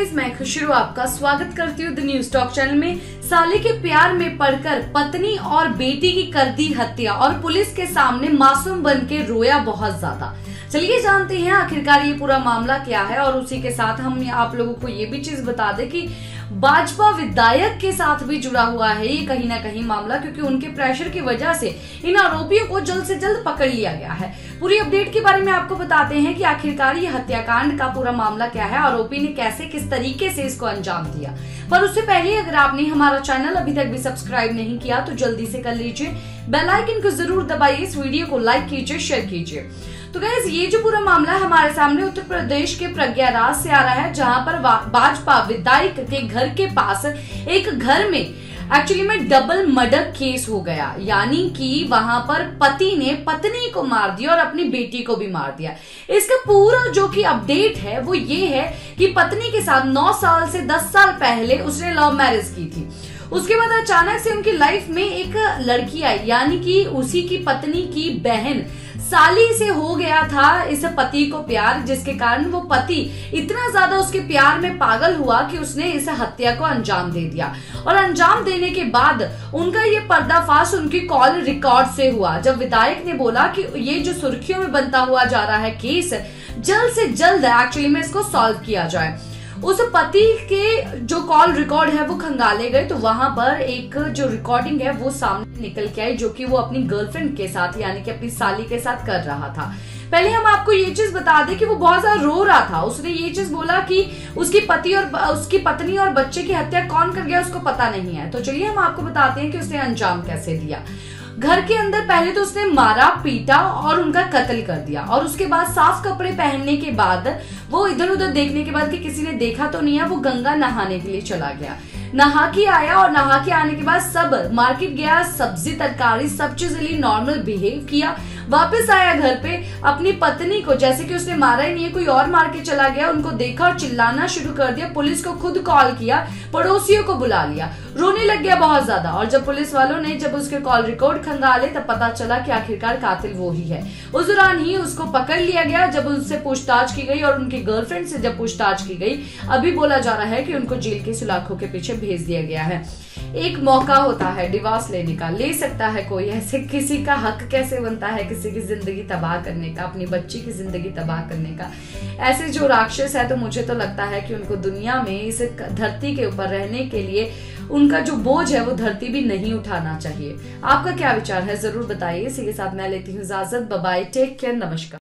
Guys, मैं खुशरू आपका स्वागत करती हूँ द न्यूज टॉक चैनल में। साले के प्यार में पड़कर पत्नी और बेटी की कर दी हत्या और पुलिस के सामने मासूम बन के रोया बहुत ज्यादा। चलिए जानते हैं आखिरकार ये पूरा मामला क्या है और उसी के साथ हम आप लोगों को ये भी चीज बता दें कि भाजपा विधायक के साथ भी जुड़ा हुआ है ये कहीं ना कहीं मामला, क्योंकि उनके प्रेशर की वजह से इन आरोपियों को जल्द से जल्द पकड़ लिया गया है। पूरी अपडेट के बारे में आपको बताते हैं कि आखिरकार ये हत्याकांड का पूरा मामला क्या है, आरोपी ने कैसे किस तरीके से इसको अंजाम दिया। पर उससे पहले अगर आपने हमारा चैनल अभी तक भी सब्सक्राइब नहीं किया तो जल्दी से कर लीजिए, बेल आइकन को जरूर दबाइए, इस वीडियो को लाइक कीजिए, शेयर कीजिए। तो गाइस, ये जो पूरा मामला है हमारे सामने उत्तर प्रदेश के प्रयागराज से आ रहा है, जहां पर भाजपा विधायक के घर के पास एक घर में एक्चुअली में डबल मर्डर केस हो गया। यानी कि वहां पर पति ने पत्नी को मार दिया और अपनी बेटी को भी मार दिया। इसका पूरा जो कि अपडेट है वो ये है कि पत्नी के साथ 9 साल से 10 साल पहले उसने लव मैरिज की थी। उसके बाद अचानक से उनकी लाइफ में एक लड़की आई, यानी कि उसी की पत्नी की बहन साली से हो गया था इस पति को प्यार, जिसके कारण वो पति इतना ज्यादा उसके प्यार में पागल हुआ कि उसने इस हत्या को अंजाम दे दिया। और अंजाम देने के बाद उनका ये पर्दाफाश उनकी कॉल रिकॉर्ड से हुआ, जब विधायक ने बोला कि ये जो सुर्खियों में बनता हुआ जा रहा है केस, जल्द से जल्द एक्चुअली में इसको सॉल्व किया जाए। उस पति के जो कॉल रिकॉर्ड है वो खंगाले गए, तो वहां पर एक जो रिकॉर्डिंग है वो सामने निकल के आई, जो कि वो अपनी गर्लफ्रेंड के साथ यानी कि अपनी साली के साथ कर रहा था। पहले हम आपको ये चीज बता दें कि वो बहुत ज्यादा रो रहा था। उसने ये चीज बोला कि उसकी पत्नी और बच्चे की हत्या कौन कर गया उसको पता नहीं है। तो चलिए हम आपको बताते हैं कि उसने अंजाम कैसे दिया। घर के अंदर पहले तो उसने मारा, पीटा और उनका कत्ल कर दिया, और उसके बाद साफ कपड़े पहनने के बाद वो इधर उधर देखने के बाद कि किसी ने देखा तो नहीं है, वो गंगा नहाने के लिए चला गया। नहा के आया और नहा के आने के बाद सब मार्केट गया, सब्जी तरकारी सब चीज लिए नॉर्मल बिहेव किया। वापस आया घर पे, अपनी पत्नी को जैसे कि उसने मारा ही नहीं है, कोई और मार के चला गया, उनको देखा और चिल्लाना शुरू कर दिया। पुलिस को खुद कॉल किया, पड़ोसियों को बुला लिया, रोने लग गया बहुत ज्यादा। और जब पुलिस वालों ने जब उसके कॉल रिकॉर्ड खंगाले तब पता चला कि आखिरकार कातिल वो ही है। उस दौरान ही उसको पकड़ लिया गया। जब उससे पूछताछ की गई और उनकी गर्लफ्रेंड से जब पूछताछ की गई, अभी बोला जा रहा है कि उनको जेल के सलाखों के पीछे भेज दिया गया है। एक मौका होता है डिवोर्स लेने का, ले सकता है कोई, ऐसे किसी का हक कैसे बनता है किसी की जिंदगी तबाह करने का, अपनी बच्ची की जिंदगी तबाह करने का। ऐसे जो राक्षस है तो मुझे तो लगता है कि उनको दुनिया में इस धरती के ऊपर रहने के लिए उनका जो बोझ है वो धरती भी नहीं उठाना चाहिए। आपका क्या विचार है जरूर बताइए। इसी के साथ मैं लेती हूँ इजाजत, बाय बाय, टेक केयर, नमस्कार।